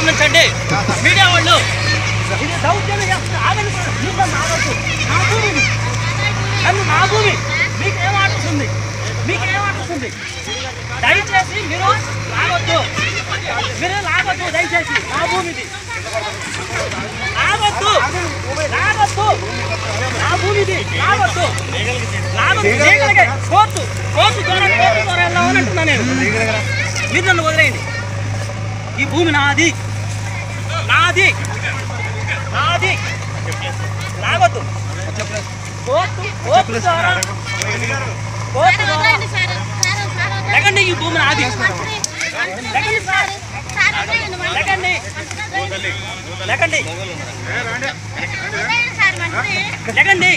గమనించండి మీడియా వాళ్ళు. ఇది దౌర్జన్యం చేస్తున్నారు. ఆగండి, నా భూమి, అది నా భూమి. మీకేం ఆడుతుంది? దయచేసి మీరు లాగొద్దు, దయచేసి నా భూమిది లాగొద్దు, నా భూమిది లాగొద్దు. కోర్టు ద్వారా వెళ్ళామని అంటున్నా నేను. మీరు నన్ను వదిలేయండి. ఈ భూమి నాది లాగొద్దు. కోర్టు ద్వారా లెగండి. ఈ భూమి నాది లెగండి.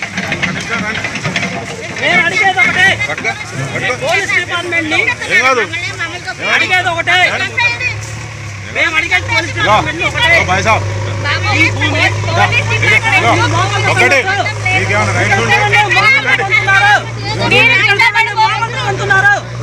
నేను అడిగేది ఒకటే, పోలీస్ డిపార్ట్మెంట్ ని అడిగేది ఒకటే, మేము అడిగేది పోలీస్ డిపార్ట్మెంట్ ఒకటే. ఈ భూమి అంటున్నారు.